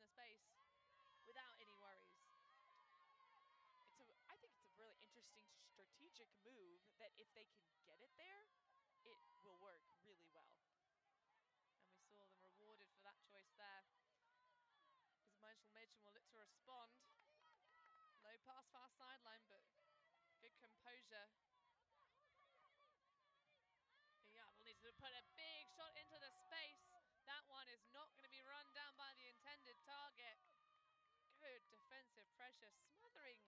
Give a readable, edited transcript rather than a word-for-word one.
the space without any worries. I think it's a really interesting strategic move that if they can get it there, it will work really well. And we saw them rewarded for that choice there. As Marshall Machen will look to respond. Low pass far sideline, but good composure. Yabel needs to put a big shot into the space. That one is not going to be run down by the intended target. Good defensive pressure, smothering